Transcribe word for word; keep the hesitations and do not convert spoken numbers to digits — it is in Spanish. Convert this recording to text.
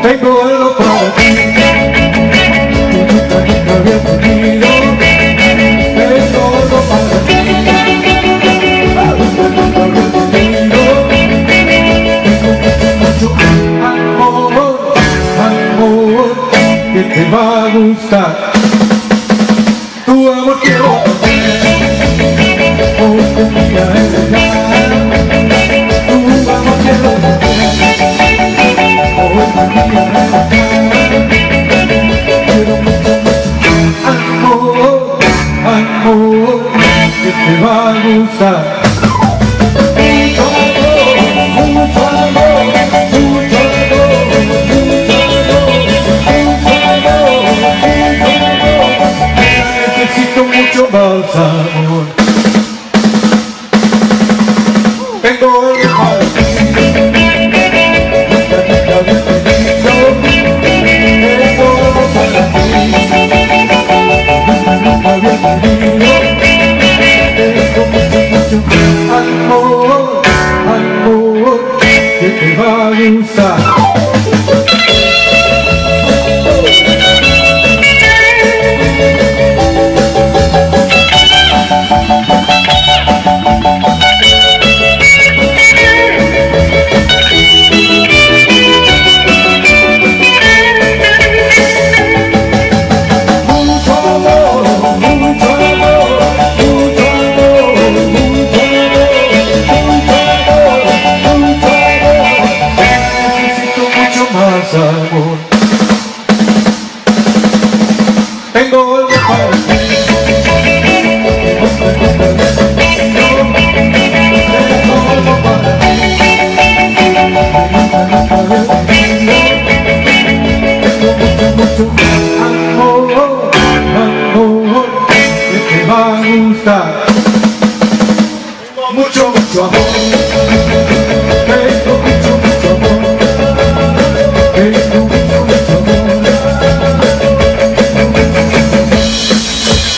Tengo algo para ti que nunca, nunca había tenido. Tengo algo para ti que nunca, nunca había tenido. Tengo mucho, mucho amor, amor que te va a gustar. Tu amor quiero tener, porque mía es real. Tu amor quiero tener, porque mía es real. Quiero mucho, mucho amor, amor que te va a gustar. Mucho amor, mucho amor, mucho amor, mucho amor. Necesito mucho más amor. Tengo algo para ti nunca, nunca había tenido. Tengo algo para ti nunca, nunca había tenido. Tengo mucho, mucho amor, amor que te va a gustar. Amor. Tengo algo para ti nunca, nunca había tenido. Tengo algo para ti nunca, nunca había tenido. Tengo mucho, mucho amor, amor que te va a gustar. Tengo mucho, mucho amor.